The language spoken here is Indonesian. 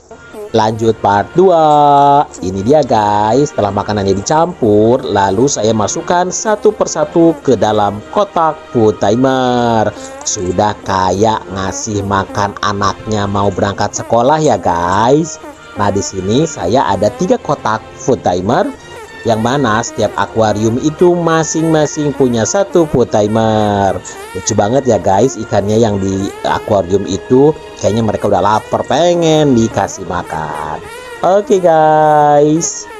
Lanjut part 2. Ini dia guys, setelah makanannya dicampur, lalu saya masukkan satu persatu ke dalam kotak food timer. Sudah kayak ngasih makan anaknya mau berangkat sekolah ya guys. Nah, di sini saya ada 3 kotak food timer, yang mana setiap akuarium itu masing-masing punya satu food timer. Lucu banget ya guys, ikannya yang di akuarium itu kayaknya mereka udah lapar, pengen dikasih makan. Oke guys.